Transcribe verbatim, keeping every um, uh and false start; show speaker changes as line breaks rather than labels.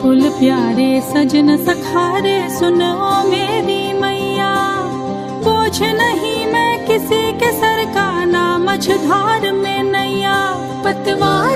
कुल प्यारे सजन सखारे सुनो मेरी मैया। बोझ नहीं मैं किसी के सर का, ना मझधार में नैया। पतवार